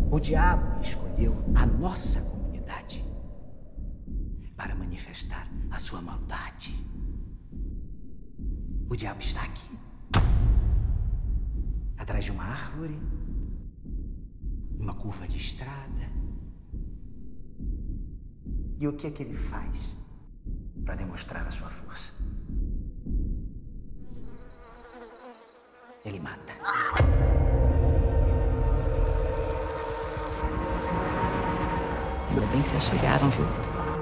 O diabo escolheu a nossa comunidade para manifestar a sua maldade. O diabo está aqui, atrás de uma árvore, uma curva de estrada. E o que é que ele faz para demonstrar a sua força? Ele mata. Ainda bem que vocês chegaram, viu?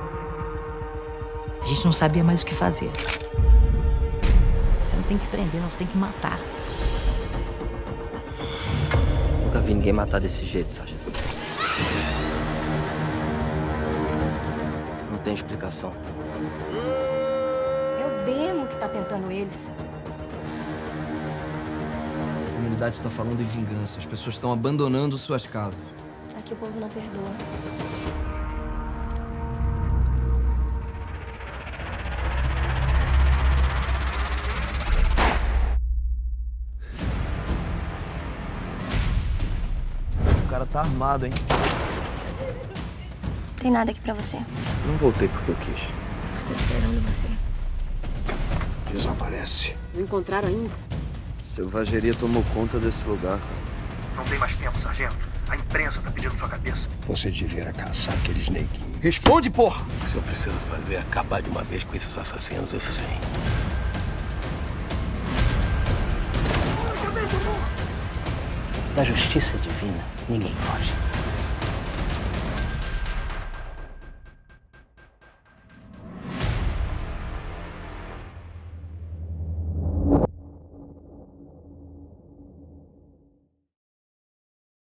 A gente não sabia mais o que fazer. Você não tem que prender, nós tem que matar. Nunca vi ninguém matar desse jeito, sargento. Não tem explicação. É o demo que tá tentando eles. A comunidade está falando em vingança. As pessoas estão abandonando suas casas. Aqui o povo não perdoa. O cara tá armado, hein? Tem nada aqui pra você. Não voltei porque eu quis. Tô esperando você. Desaparece. Não encontraram ainda? Selvageria tomou conta desse lugar. Não tem mais tempo, sargento. A imprensa tá pedindo sua cabeça. Você devia caçar aqueles neguinhos. Responde, porra! O que eu preciso fazer é acabar de uma vez com esses assassinos, isso sim. Da justiça divina, ninguém foge.